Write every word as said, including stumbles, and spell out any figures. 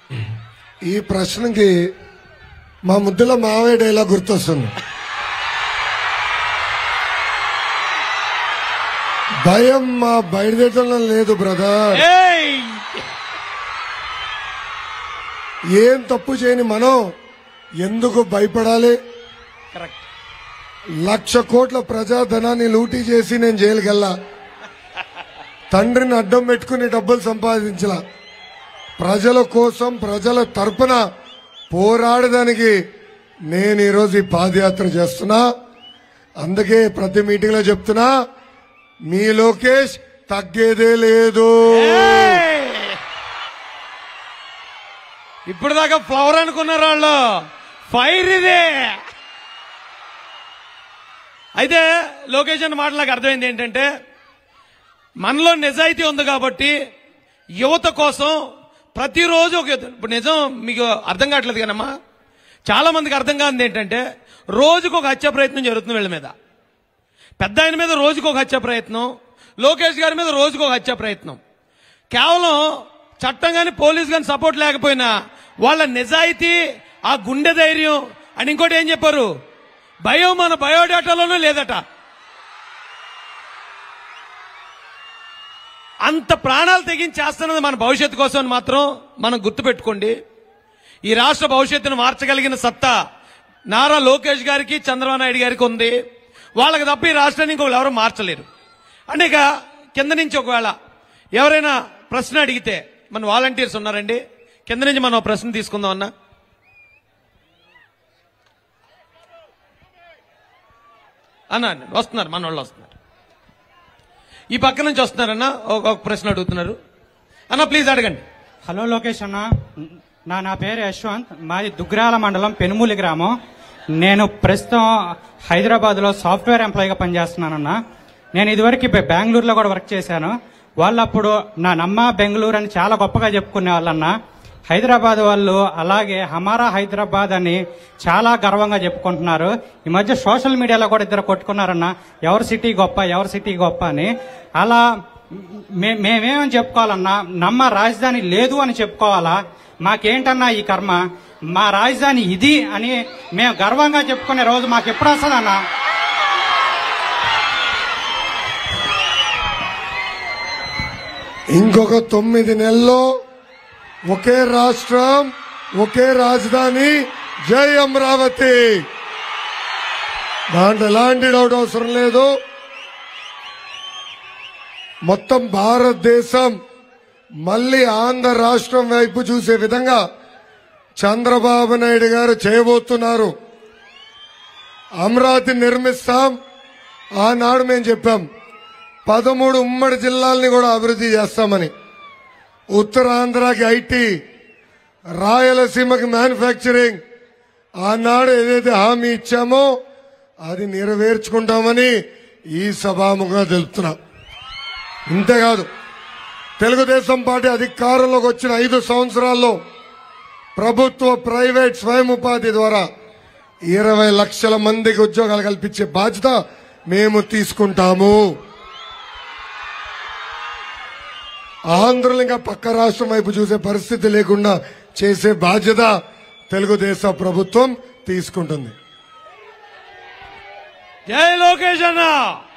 ఈ ప్రశ్నకి మా ముద్దుల మావయ్య డైలాగ్ గుర్తొస్తుంది. భయం మా బయలుదేరడం లేదు బ్రదర్. ఏం తప్పు చేయని మనం ఎందుకు భయపడాలి? లక్ష కోట్ల ప్రజాధనాన్ని లూటీ చేసి నేను జైలుకి వెళ్ళా. తండ్రిని అడ్డం పెట్టుకుని డబ్బులు సంపాదించలా. ప్రజల కోసం ప్రజల తరపున పోరాడడానికి నేను ఈరోజు ఈ పాదయాత్ర చేస్తున్నా. అందుకే ప్రతి మీటింగ్ లో చెప్తున్నా, మీ లోకేష్ తగ్గేదే లేదు. ఇప్పుడు దాకా ఫ్లవర్ అనుకున్నారు వాళ్ళు, ఫైర్ ఇదే. అయితే లోకేష్ అన్న మాట నాకు అర్థమైంది ఏంటంటే, మనలో నిజాయితీ ఉంది కాబట్టి యువత కోసం ప్రతిరోజు ఒక ఇప్పుడు నిజం మీకు అర్థం కావట్లేదు కదమ్మా. చాలా మందికి అర్థం కానిది ఏంటంటే, రోజుకు ఒక హత్య ప్రయత్నం జరుగుతుంది వీళ్ళ మీద. పెద్ద ఆయన మీద రోజుకు ఒక హత్య ప్రయత్నం, లోకేష్ గారి మీద రోజుకు ఒక హత్య ప్రయత్నం. కేవలం చట్టం కానీ పోలీస్ కానీ సపోర్ట్ లేకపోయినా వాళ్ళ నిజాయితీ, ఆ గుండె ధైర్యం అని ఇంకోటి ఏం చెప్పారు, భయం మన బయోడేటాలోనూ లేదట. అంత ప్రాణాలు తెగించేస్తున్నది మన భవిష్యత్తు కోసం మాత్రం మనం గుర్తుపెట్టుకోండి. ఈ రాష్ట్ర భవిష్యత్తును మార్చగలిగిన సత్తా నారా లోకేష్ గారికి, చంద్రబాబు నాయుడు గారికి ఉంది. వాళ్ళకి తప్ప ఈ రాష్ట్రాన్ని ఇంకొకరు ఎవరు మార్చలేరు. అంటే ఇక కింద నుంచి ఒకవేళ ఎవరైనా ప్రశ్న అడిగితే, మన వాలంటీర్స్ ఉన్నారండి, కింద నుంచి మనం ప్రశ్న తీసుకుందాం అన్నా. అన్నా వస్తున్నారు, మన వాళ్ళు వస్తున్నారు, ఈ పక్క నుంచి వస్తున్నారన్నా. ఒక ప్రశ్న అడుగుతున్నారు అన్న, ప్లీజ్ అడగండి. హలో లోకేష్ అన్న, నా నా పేరు యశ్వంత్, మాది దుగ్రాల మండలం పెనుమూలి గ్రామం. నేను ప్రస్తుతం హైదరాబాద్ లో సాఫ్ట్వేర్ ఎంప్లాయీగా పనిచేస్తున్నానన్నా. నేను ఇదివరకు బెంగళూరులో కూడా వర్క్ చేశాను. వాళ్ళు అప్పుడు నా నమ్మ బెంగళూరు అని చాలా గొప్పగా చెప్పుకునే వాళ్ళన్నా. హైదరాబాద్ వాళ్ళు అలాగే హమారా హైదరాబాద్ అని చాలా గర్వంగా చెప్పుకుంటున్నారు. ఈ మధ్య సోషల్ మీడియాలో కూడా ఇద్దరు కొట్టుకున్నారన్న, ఎవరి సిటీ గొప్ప ఎవరి సిటీ గొప్ప అని. అలా మే మేమేమని చెప్పుకోవాలన్నా, నమ్మ రాజధాని లేదు అని చెప్పుకోవాలా? మాకేంటన్నా ఈ కర్మ? మా రాజధాని ఇది అని మేము గర్వంగా చెప్పుకునే రోజు మాకు ఎప్పుడు వస్తుందన్నా? ఇంకొక తొమ్మిది నెలల్లో ఒకే రాష్ట్రం, ఒకే రాజధాని, జై అమరావతి. దాంట్లో ఎలాంటి డౌట్ అవసరం లేదు. మొత్తం భారతదేశం మళ్ళీ ఆంధ్ర రాష్ట్రం వైపు చూసే విధంగా చంద్రబాబు నాయుడు గారు చేయబోతున్నారు. అమరావతి నిర్మిస్తాం. ఆనాడు మేము చెప్పాం, పదమూడు ఉమ్మడి జిల్లాల్ని కూడా అభివృద్ధి చేస్తామని. ఉత్తరాంధ్రకి ఐటీ, రాయలసీమకి మ్యానుఫ్యాక్చరింగ్, ఆనాడు ఏదైతే హామీ ఇచ్చామో అది నెరవేర్చుకుంటామని ఈ సభాముఖంగా తెలుపుతున్నాం. ఇంతేకాదు, తెలుగుదేశం పార్టీ అధికారంలోకి వచ్చిన ఐదు సంవత్సరాల్లో ప్రభుత్వ ప్రైవేట్ స్వయం ఉపాధి ద్వారా ఇరవై లక్షల మందికి ఉద్యోగాలు కల్పించే బాధ్యత మేము తీసుకుంటాము. ఆంధ్రులు ఇంకా పక్క రాష్ట్రం వైపు చూసే పరిస్థితి లేకుండా చేసే బాధ్యత తెలుగుదేశం ప్రభుత్వం తీసుకుంటుంది. జై లోకేష్ అన్న.